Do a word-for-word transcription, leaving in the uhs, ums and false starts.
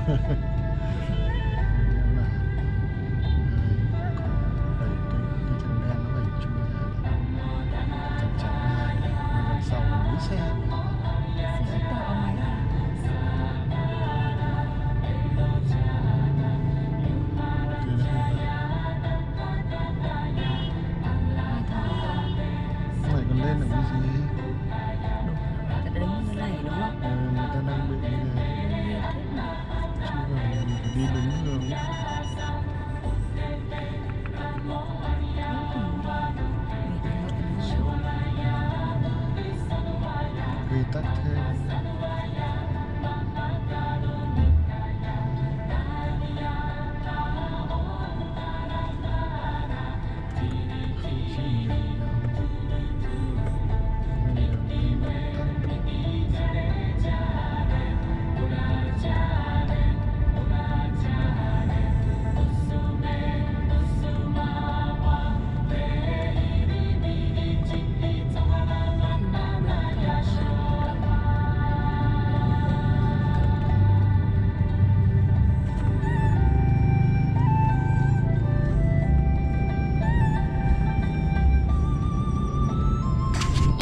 lên là cái gì? Đúng, người ta đứng như này đúng không? Ừ, người ta đang bị như này. Chứ còn mình phải đi đúng hướng. Vì tắc thế.